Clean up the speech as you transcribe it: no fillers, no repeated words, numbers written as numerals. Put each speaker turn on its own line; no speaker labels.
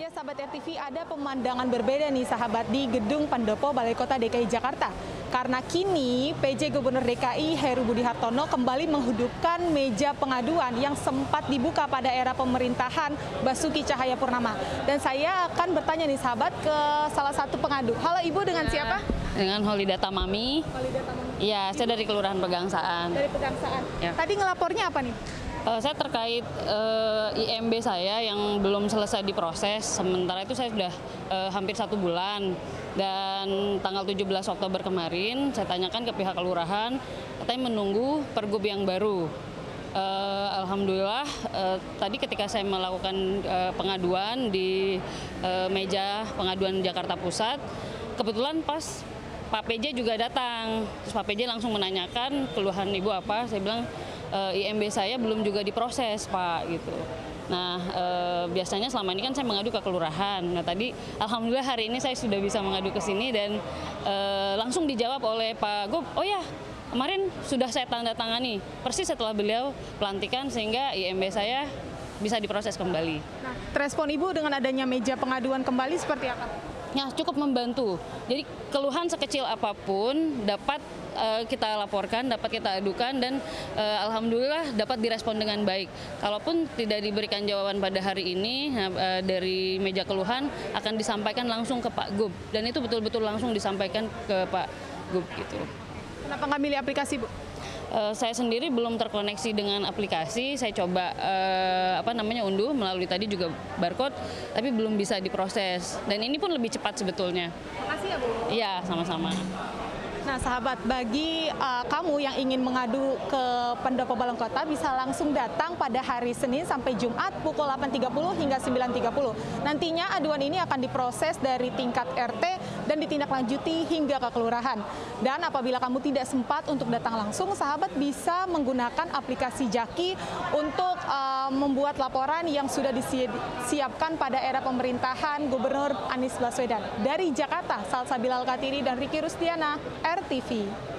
Ya, sahabat RTV, ada pemandangan berbeda nih sahabat di Gedung Pendopo Balai Kota DKI Jakarta. Karena kini PJ Gubernur DKI Heru Budi Hartono kembali menghidupkan meja pengaduan yang sempat dibuka pada era pemerintahan Basuki Cahayapurnama. Dan saya akan bertanya nih sahabat ke salah satu pengadu. Halo Ibu, dengan siapa?
Dengan Holida Tamami.
Holida Tamami.
Iya, saya dari Kelurahan Pegangsaan.
Dari Pegangsaan.
Ya.
Tadi ngelapornya apa nih?
Saya terkait IMB saya yang belum selesai diproses. Sementara itu saya sudah hampir 1 bulan. Dan tanggal 17 Oktober kemarin saya tanyakan ke pihak kelurahan, katanya menunggu pergub yang baru. Alhamdulillah tadi ketika saya melakukan pengaduan di meja pengaduan Jakarta Pusat, kebetulan pas Pak PJ juga datang. Terus Pak PJ langsung menanyakan keluhan Ibu apa. Saya bilang IMB saya belum juga diproses, Pak, gitu. Nah, biasanya selama ini kan saya mengadu ke kelurahan. Nah, tadi alhamdulillah hari ini saya sudah bisa mengadu ke sini dan langsung dijawab oleh Pak Gub. Oh ya, kemarin sudah saya tanda tangani persis setelah beliau pelantikan sehingga IMB saya bisa diproses kembali.
Nah, respon Ibu dengan adanya meja pengaduan kembali seperti apa?
Ya, cukup membantu. Jadi keluhan sekecil apapun dapat kita laporkan, dapat kita adukan, dan alhamdulillah dapat direspon dengan baik. Kalaupun tidak diberikan jawaban pada hari ini, dari meja keluhan akan disampaikan langsung ke Pak Gub, dan itu betul-betul langsung disampaikan ke Pak Gub gitu.
Kenapa nggak milih aplikasi, Bu?
Saya sendiri belum terkoneksi dengan aplikasi. Saya coba unduh melalui tadi juga barcode, tapi belum bisa diproses. Dan ini pun lebih cepat sebetulnya.
Makasih ya, Bu.
Iya, sama-sama.
Nah, sahabat, bagi kamu yang ingin mengadu ke Pendopo Balai Kota bisa langsung datang pada hari Senin sampai Jumat pukul 8.30 hingga 9.30. Nantinya aduan ini akan diproses dari tingkat RT dan ditindaklanjuti hingga ke kelurahan. Dan apabila kamu tidak sempat untuk datang langsung, sahabat bisa menggunakan aplikasi Jaki untuk membuat laporan yang sudah disiapkan pada era pemerintahan Gubernur Anies Baswedan. Dari Jakarta, Salsa Bilal Katiri dan Riki Rusdiana, RTV.